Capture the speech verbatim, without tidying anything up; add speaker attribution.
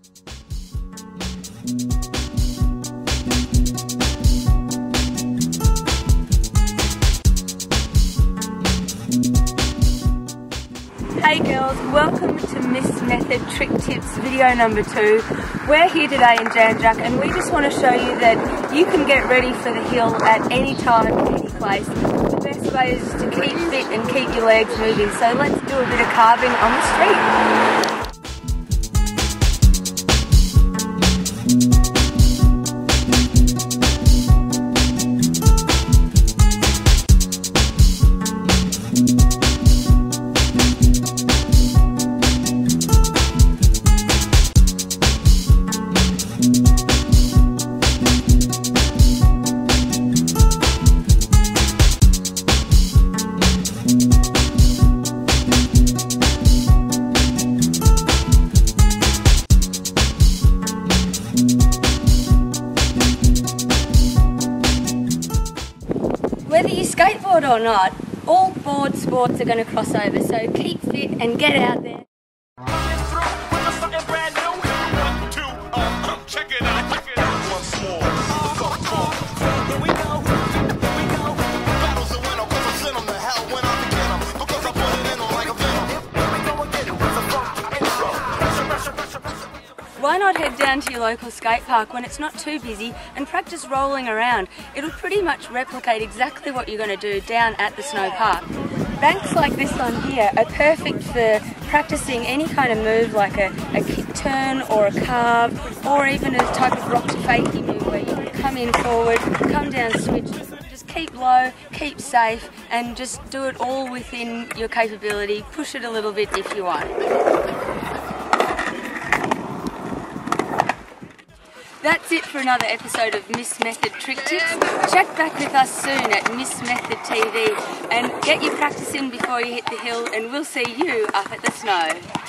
Speaker 1: Hey girls, welcome to Miss Method Trick Tips video number two. We're here today in Jan Juc and we just want to show you that you can get ready for the hill at any time, any place. The best way is to keep fit and keep your legs moving, so let's do a bit of carving on the street. Whether you skateboard or not, all board sports are going to cross over, so keep fit and get out there. Why not head down to your local skate park when it's not too busy and practice rolling around? It'll pretty much replicate exactly what you're going to do down at the snow park. Banks like this one here are perfect for practicing any kind of move like a, a kick turn or a carve, or even a type of rock to fakie move where you can come in forward, come down switch. Just keep low, keep safe, and just do it all within your capability. Push it a little bit if you want. That's it for another episode of Miss Method Trick Tips. Check back with us soon at Miss Method T V and get your practice in before you hit the hill, and we'll see you up at the snow.